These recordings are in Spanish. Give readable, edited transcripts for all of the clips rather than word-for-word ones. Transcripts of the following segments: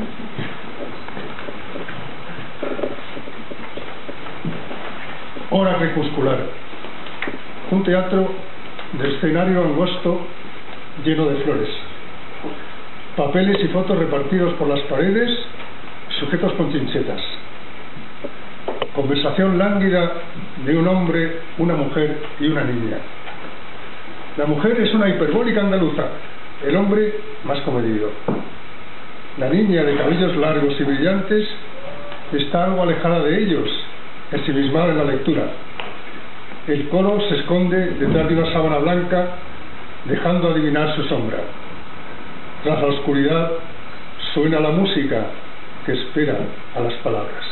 Hora crepuscular. Un teatro de escenario angosto lleno de flores. Papeles y fotos repartidos por las paredes, sujetos con chinchetas. Conversación lánguida de un hombre, una mujer y una niña. La mujer es una hiperbólica andaluza, el hombre más comedido. La niña, de cabellos largos y brillantes, está algo alejada de ellos, ensimismada en la lectura. El coro se esconde detrás de una sábana blanca, dejando adivinar su sombra. Tras la oscuridad suena la música que espera a las palabras.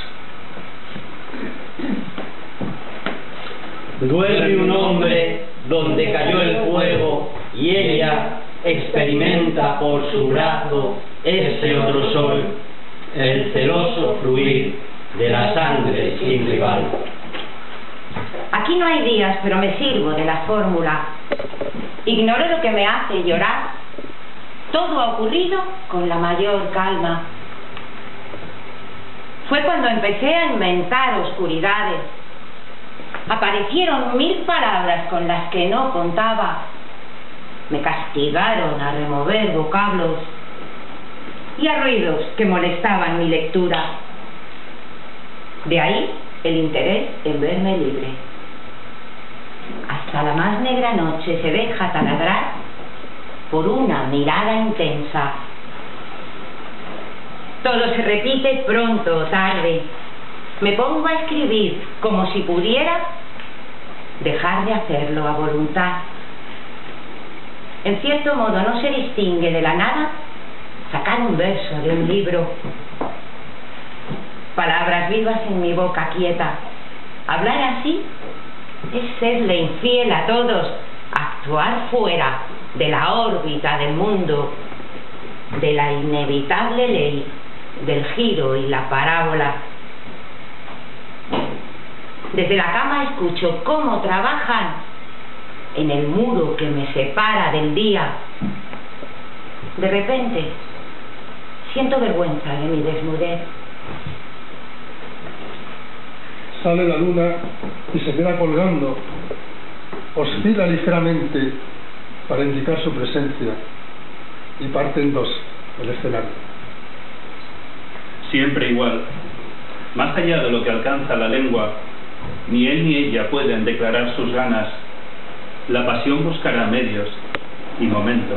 Duerme un hombre donde cayó el fuego y ella experimenta por su brazo ese otro sol, el celoso fluir de la sangre sin rival. Aquí no hay días, pero me sirvo de la fórmula. Ignoro lo que me hace llorar. Todo ha ocurrido con la mayor calma. Fue cuando empecé a inventar oscuridades. Aparecieron 1000 palabras con las que no contaba. Me castigaron a remover vocablos y a ruidos que molestaban mi lectura. De ahí el interés en verme libre. Hasta la más negra noche se deja taladrar por una mirada intensa. Todo se repite pronto o tarde. Me pongo a escribir como si pudiera dejar de hacerlo a voluntad. En cierto modo no se distingue de la nada sacar un verso de un libro. Palabras vivas en mi boca quieta. Hablar así es serle infiel a todos, actuar fuera de la órbita del mundo, de la inevitable ley del giro y la parábola. Desde la cama escucho cómo trabajan en el muro que me separa del día. De repente siento vergüenza de mi desnudez. Sale la luna y se queda colgando. Oscila ligeramente para indicar su presencia y parte en dos el escenario. Siempre igual. Más allá de lo que alcanza la lengua, ni él ni ella pueden declarar sus ganas. La pasión buscará medios y momento.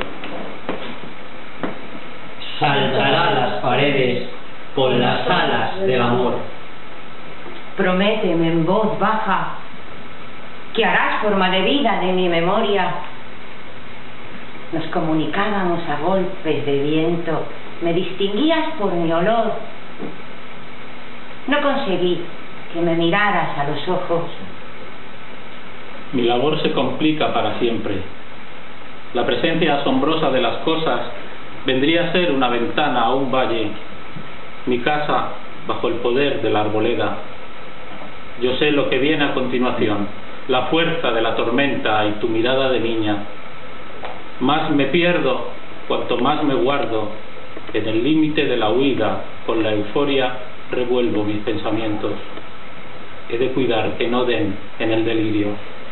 Saltará las paredes con las alas del amor. Prométeme en voz baja que harás forma de vida de mi memoria. Nos comunicábamos a golpes de viento. Me distinguías por mi olor. No conseguí que me miraras a los ojos. Mi labor se complica para siempre. La presencia asombrosa de las cosas vendría a ser una ventana a un valle. Mi casa bajo el poder de la arboleda. Yo sé lo que viene a continuación, la fuerza de la tormenta y tu mirada de niña. Más me pierdo, cuanto más me guardo. En el límite de la huida, con la euforia, revuelvo mis pensamientos. He de cuidar que no den en el delirio.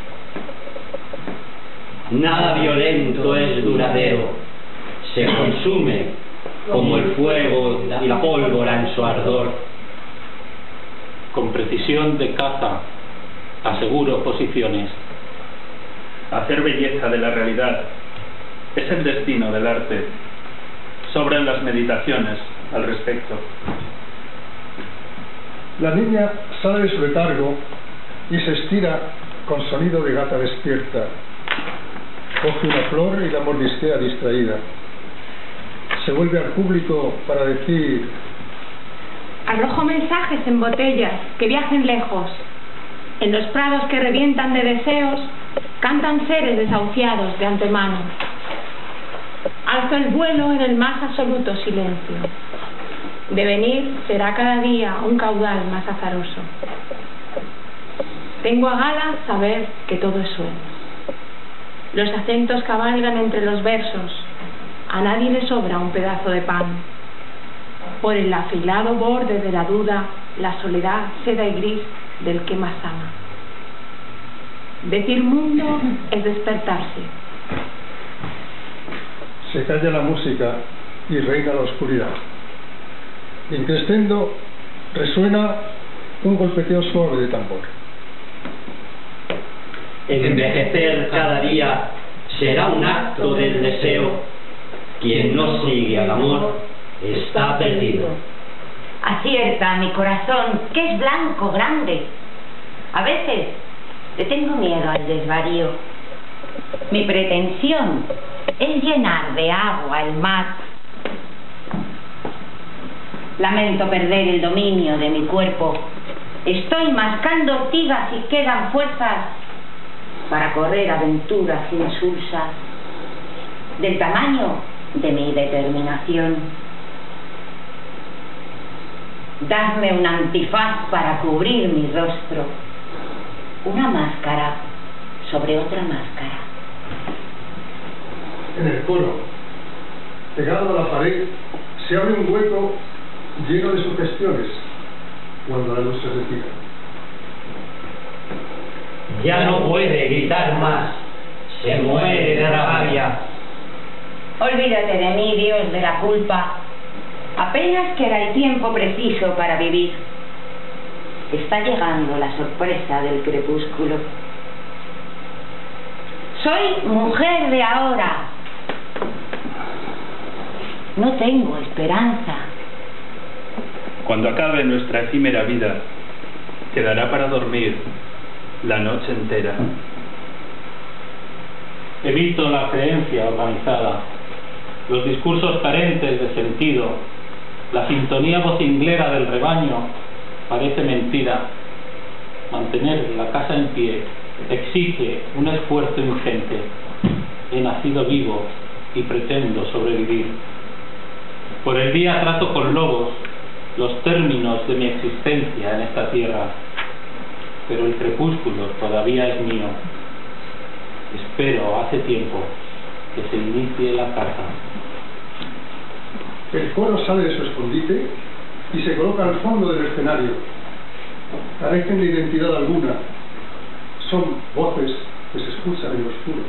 Nada violento es duradero. Se consume como el fuego y la pólvora en su ardor. Con precisión de caza, aseguro posiciones. Hacer belleza de la realidad es el destino del arte. Sobran las meditaciones al respecto. La niña sale de su letargo y se estira con sonido de gata despierta. Coge una flor y la mordisquea distraída. Se vuelve al público para decir: arrojo mensajes en botellas que viajen lejos. En los prados que revientan de deseos, cantan seres desahuciados de antemano. Alzo el vuelo en el más absoluto silencio. Devenir será cada día un caudal más azaroso. Tengo a gala saber que todo es sueño. Los acentos cabalgan entre los versos. A nadie le sobra un pedazo de pan. por el afilado borde de la duda, la soledad seda y gris del que más ama. Decir mundo es despertarse. Se calla la música y reina la oscuridad. En crescendo resuena un golpeteo suave de tambor. Envejecer cada día será un acto del deseo. Quien no sigue al amor está perdido. Acierta mi corazón, que es blanco, grande. A veces le tengo miedo al desvarío. Mi pretensión es llenar de agua el mar. Lamento perder el dominio de mi cuerpo. Estoy mascando ortigas y quedan fuerzas para correr aventuras insulsas del tamaño de mi determinación. Dadme un antifaz para cubrir mi rostro, una máscara sobre otra máscara. En el coro, pegado a la pared, se abre un hueco lleno de sugestiones cuando la luz se retira. Ya no puede gritar más, se muere de rabia. Olvídate de mí, Dios de la culpa. Apenas queda el tiempo preciso para vivir. Está llegando la sorpresa del crepúsculo. Soy mujer de ahora. No tengo esperanza. Cuando acabe nuestra efímera vida, quedará para dormir la noche entera. Evito la creencia organizada, los discursos carentes de sentido, la sintonía vocinglera del rebaño parece mentira. Mantener la casa en pie exige un esfuerzo ingente. He nacido vivo y pretendo sobrevivir. Por el día trazo con lobos los términos de mi existencia en esta tierra, pero el crepúsculo todavía es mío. Espero hace tiempo que se inicie la caza. El coro sale de su escondite y se coloca al fondo del escenario. Carecen de identidad alguna. Son voces que se escuchan en lo oscuro.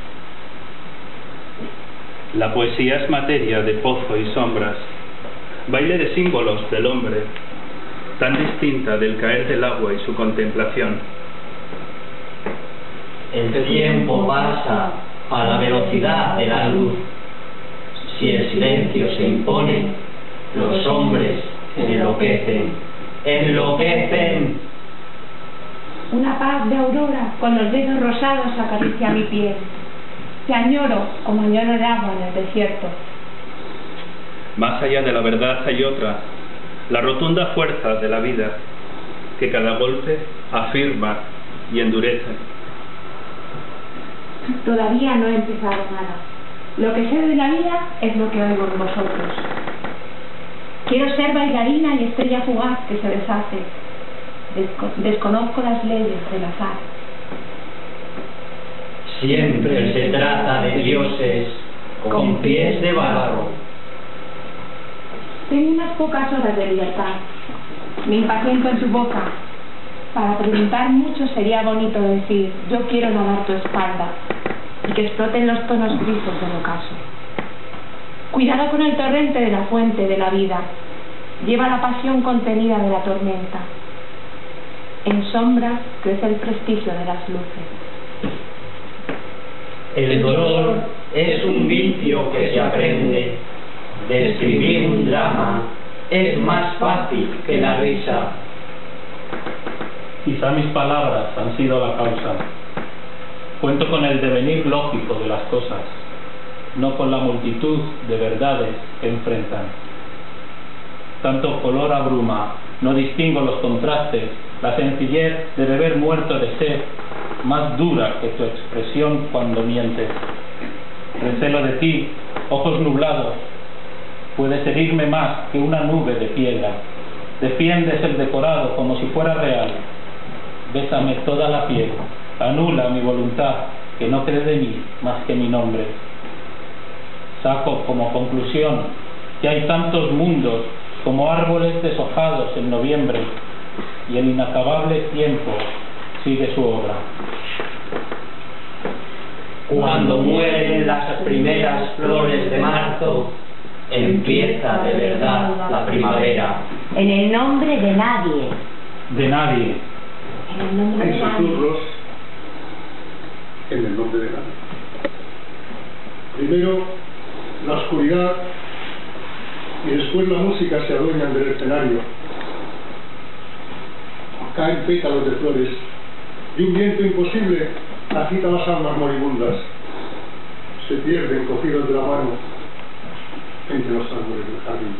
La poesía es materia de pozo y sombras, baile de símbolos del hombre, tan distinta del caer del agua y su contemplación. El tiempo pasa a la velocidad de la luz. Si el silencio se impone, los hombres enloquecen, enloquecen. Una paz de aurora con los dedos rosados acaricia mi piel. Te añoro como añoro el agua en el desierto. Más allá de la verdad hay otra, la rotunda fuerza de la vida, que cada golpe afirma y endurece. Todavía no he empezado nada. Lo que sé de la vida es lo que oigo en vosotros. Quiero ser bailarina y estrella fugaz que se deshace. Desconozco las leyes del azar. Siempre se trata de dioses con pies de barro. Tengo unas pocas horas de libertad. Me impaciento en tu boca. Para preguntar mucho sería bonito decir, yo quiero nadar tu espalda, y que exploten los tonos grises del ocaso. Cuidado con el torrente de la fuente de la vida. Lleva la pasión contenida de la tormenta. En sombras crece el prestigio de las luces. El dolor es un vicio que se aprende. Describir un drama es más fácil que la risa. Quizá mis palabras han sido la causa. Cuento con el devenir lógico de las cosas, no con la multitud de verdades que enfrentan. Tanto color abruma, no distingo los contrastes, la sencillez de beber muerto de sed, más dura que tu expresión cuando mientes. Recelo de ti, ojos nublados, puedes herirme más que una nube de piedra. Defiendes el decorado como si fuera real. Bésame toda la piel, anula mi voluntad, que no cree de mí más que mi nombre. Saco como conclusión que hay tantos mundos como árboles deshojados en noviembre, y el inacabable tiempo sigue su obra. Cuando mueren las primeras flores de marzo, empieza de verdad la primavera. En el nombre de nadie. De nadie. En el nombre de En nadie. susurros, en el nombre de nadie. Primero la oscuridad y después la música se adueñan del escenario. Caen pétalos de flores y un viento imposible agita las almas moribundas. Se pierden cogidos de la mano entre los árboles del jardín.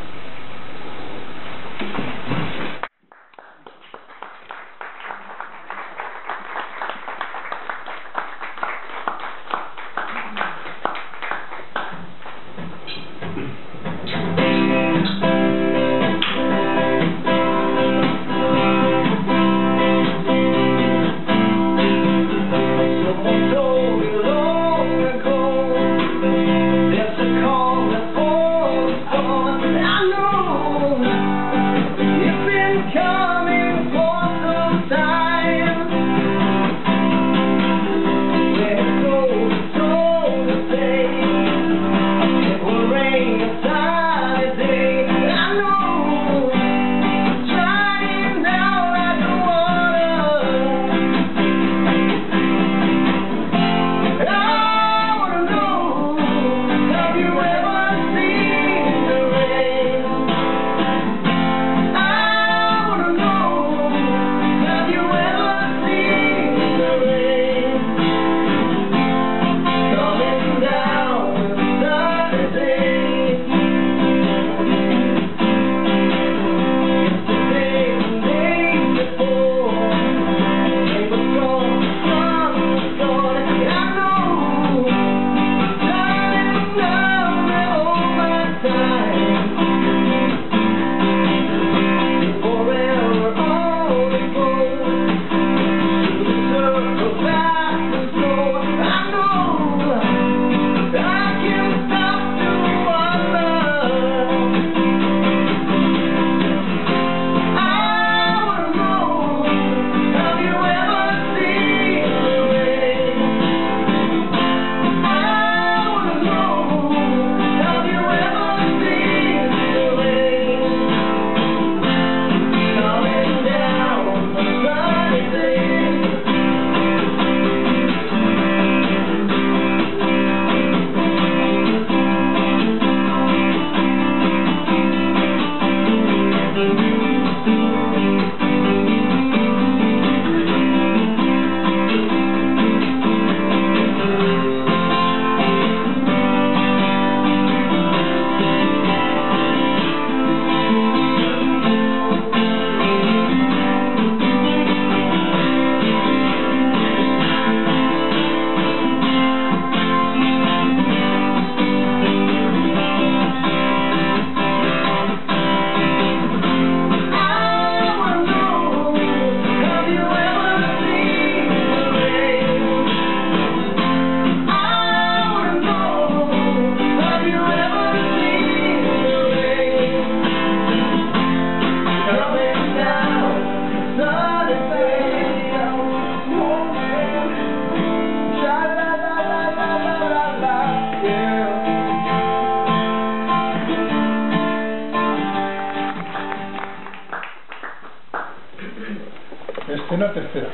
Escena tercera.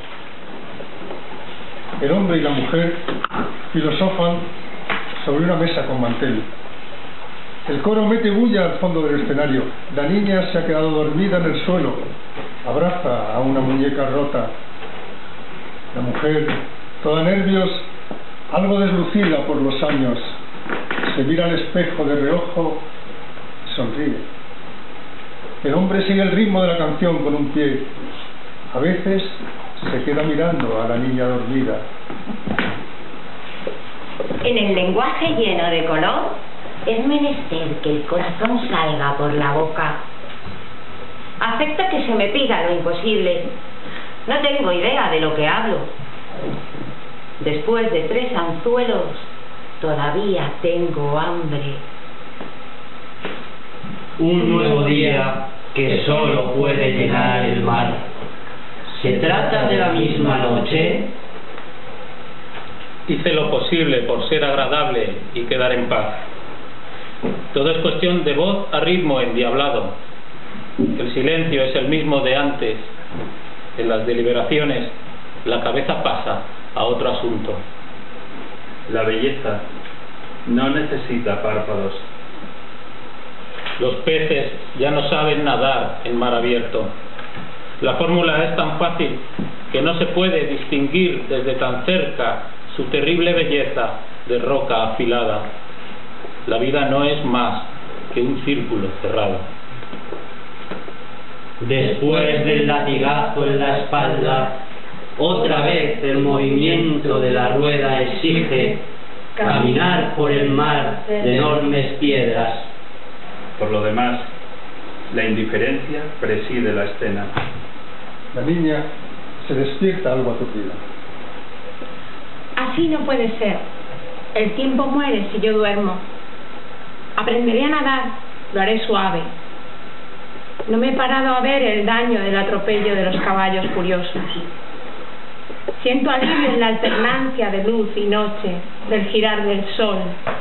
El hombre y la mujer filosofan sobre una mesa con mantel. El coro mete bulla al fondo del escenario. La niña se ha quedado dormida en el suelo. Abraza a una muñeca rota. La mujer, toda nervios, algo deslucida por los años, se mira al espejo de reojo y sonríe. El hombre sigue el ritmo de la canción con un pie. A veces se queda mirando a la niña dormida. En el lenguaje lleno de color es menester que el corazón salga por la boca. Acepto que se me pida lo imposible. No tengo idea de lo que hablo. Después de 3 anzuelos, todavía tengo hambre. un nuevo día que solo puede llenar el mar. ¿Se trata de la misma noche? Hice lo posible por ser agradable y quedar en paz. Todo es cuestión de voz a ritmo endiablado. El silencio es el mismo de antes. En las deliberaciones, la cabeza pasa a otro asunto. La belleza no necesita párpados. Los peces ya no saben nadar en mar abierto. La fórmula es tan fácil que no se puede distinguir desde tan cerca su terrible belleza de roca afilada. La vida no es más que un círculo cerrado. Después del latigazo en la espalda, otra vez el movimiento de la rueda exige caminar por el mar de enormes piedras. Por lo demás, la indiferencia preside la escena. La niña se despierta algo aturdida. Así no puede ser. El tiempo muere si yo duermo. Aprenderé a nadar, lo haré suave. No me he parado a ver el daño del atropello de los caballos furiosos. Siento alivio en la alternancia de luz y noche, del girar del sol.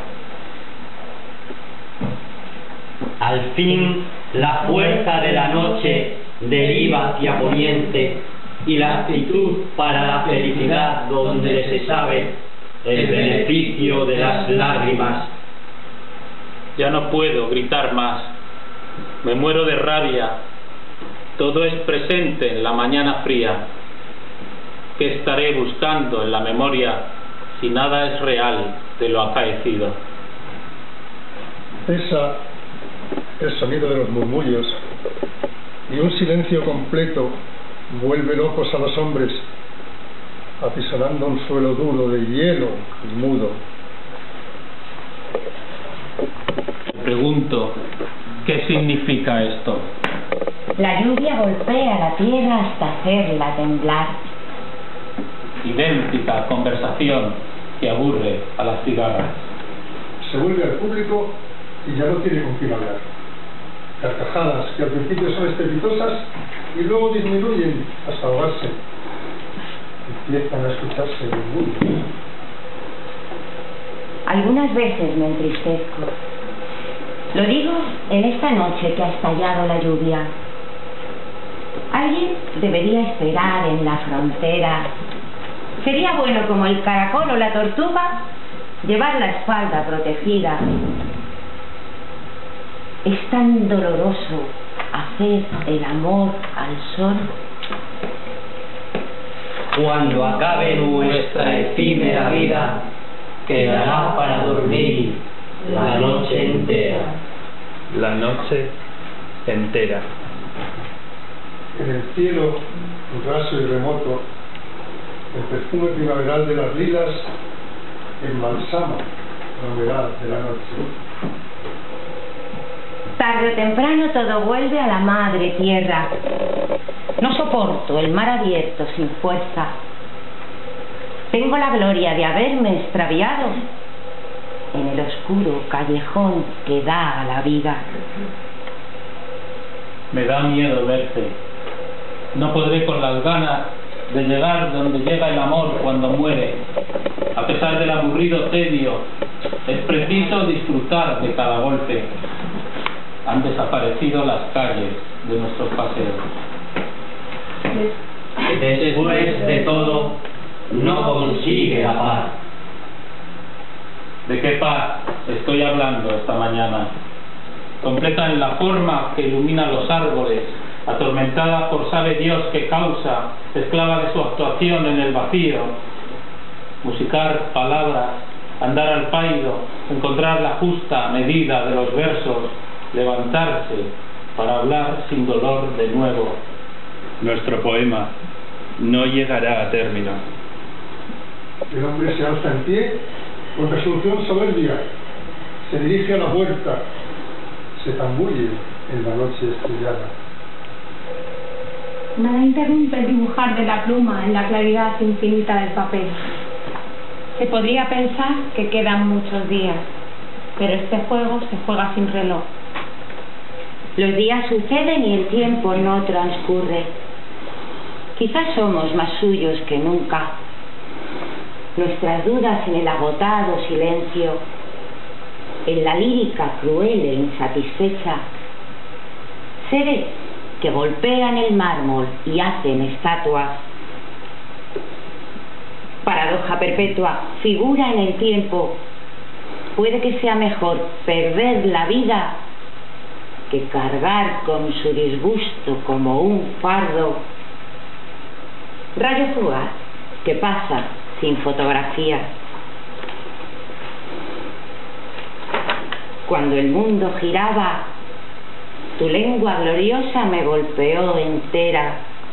Al fin, la fuerza de la noche deriva hacia poniente y la actitud para la felicidad donde se sabe el beneficio de las lágrimas. Ya no puedo gritar más. Me muero de rabia. Todo es presente en la mañana fría. ¿Qué estaré buscando en la memoria si nada es real de lo acaecido? Cesa el sonido de los murmullos y un silencio completo vuelve locos a los hombres, apisonando un suelo duro de hielo y mudo. Pregunto, ¿qué significa esto? La lluvia golpea la tierra hasta hacerla temblar. Idéntica conversación que aburre a las cigarras. Se vuelve al público y ya no tiene con quién hablar. Carcajadas que al principio son estrepitosas y luego disminuyen hasta ahogarse. Empiezan a escucharse murmullos. Algunas veces me entristezco. Lo digo en esta noche que ha estallado la lluvia. Alguien debería esperar en la frontera. Sería bueno, como el caracol o la tortuga, llevar la espalda protegida. Es tan doloroso hacer el amor al sol. Cuando acabe nuestra efímera vida, quedará para dormir la noche entera. La noche entera. En el cielo, raso y remoto, el perfume primaveral de las lilas embalsama la humedad de la noche. Tarde o temprano todo vuelve a la madre tierra. No soporto el mar abierto sin fuerza. Tengo la gloria de haberme extraviado en el oscuro callejón que da a la vida. Me da miedo verte. No podré con las ganas de llegar donde llega el amor cuando muere. A pesar del aburrido tedio, es preciso disfrutar de cada golpe. Han desaparecido las calles de nuestros paseos. Después de todo, no consigue la paz. ¿De qué paz estoy hablando esta mañana? Completa en la forma que ilumina los árboles, atormentada por sabe Dios qué causa, esclava de su actuación en el vacío. Musicar palabras, andar al pairo, encontrar la justa medida de los versos, levantarse para hablar sin dolor de nuevo. Nuestro poema no llegará a término. El hombre se alza en pie con resolución soberbia, se dirige a la puerta, se zambulle en la noche estrellada. Nada interrumpe el dibujar de la pluma en la claridad infinita del papel. Se podría pensar que quedan muchos días, pero este juego se juega sin reloj. Los días suceden y el tiempo no transcurre. Quizás somos más suyos que nunca. Nuestras dudas en el agotado silencio, en la lírica cruel e insatisfecha, seres que golpean el mármol y hacen estatuas. Paradoja perpetua, figura en el tiempo. Puede que sea mejor perder la vida que cargar con su disgusto como un fardo. Rayo fugaz que pasa sin fotografía. Cuando el mundo giraba, tu lengua gloriosa me golpeó entera.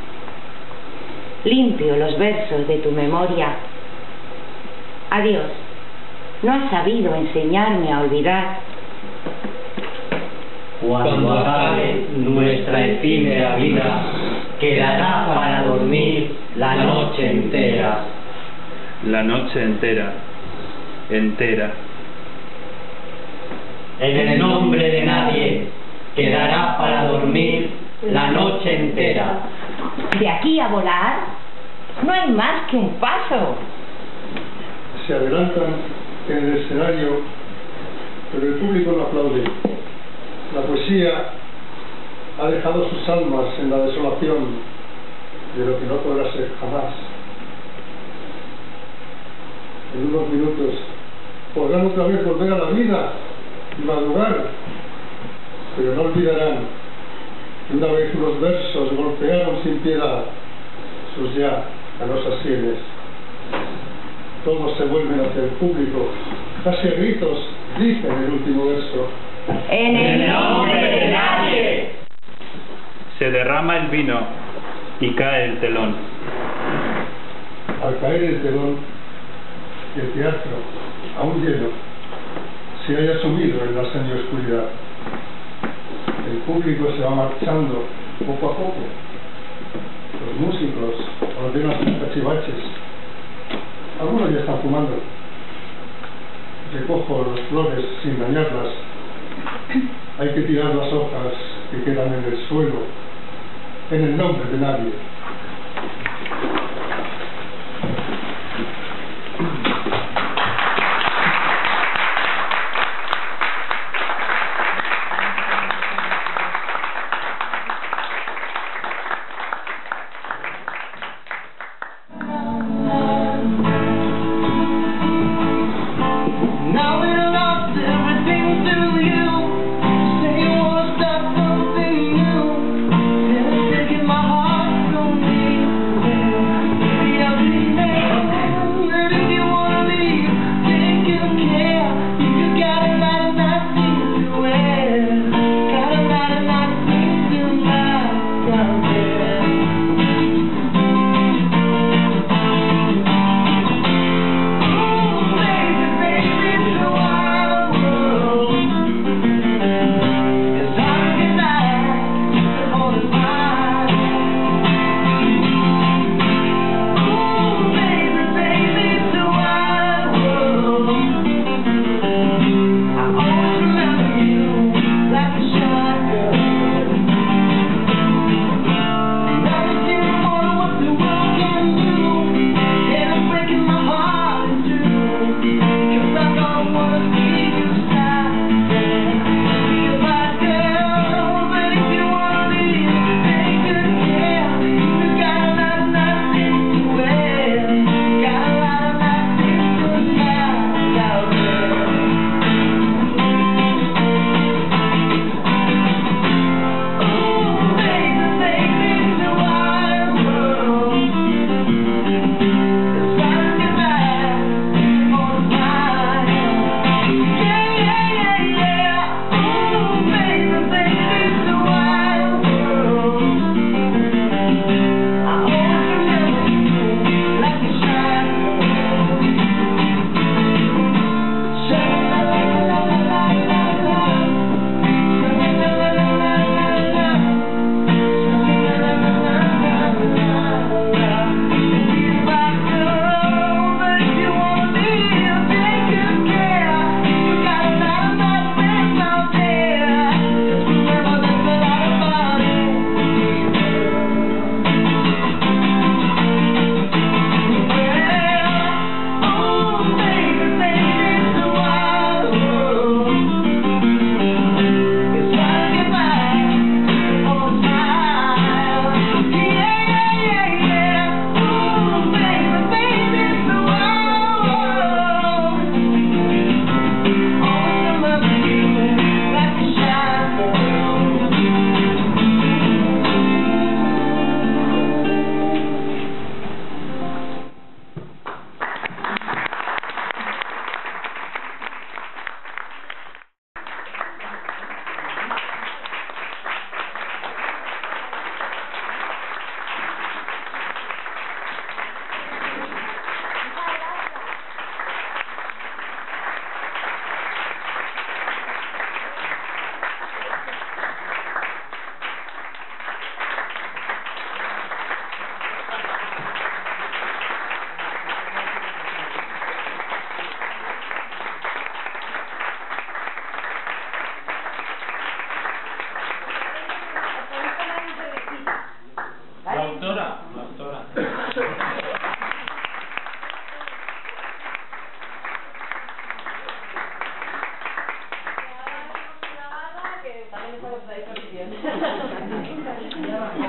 Limpio los versos de tu memoria. Adiós, no has sabido enseñarme a olvidar. Cuando acabe nuestra efímera vida, quedará para dormir la noche entera. La noche entera, entera. En el nombre de nadie, quedará para dormir la noche entera. De aquí a volar, no hay más que un paso. Se adelantan en el escenario, pero el público no aplaude. La poesía ha dejado sus almas en la desolación de lo que no podrá ser jamás. En unos minutos podrán otra vez volver a la vida y madrugar, pero no olvidarán que una vez unos versos golpearon sin piedad sus ya canosas sienes. Todos se vuelven hacia el público, casi a gritos dicen el último verso. En el nombre de nadie. Se derrama el vino y cae el telón. Al caer el telón, el teatro, aún lleno, se halla sumido en la semioscuridad. El público se va marchando poco a poco. Los músicos ordenan sus cachivaches. Algunos ya están fumando. Recojo las flores sin dañarlas. Hay que tirar las hojas que quedan en el suelo, en el nombre de nadie. Say you wanna start something new. Taking my heart from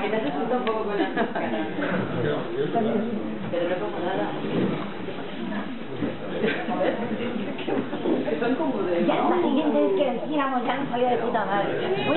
que te has asustado un poco con las máscaras. Pero no pasa nada. A ver. Que son como de... Ya la siguiente vez que decíamos ya no salía de puta madre.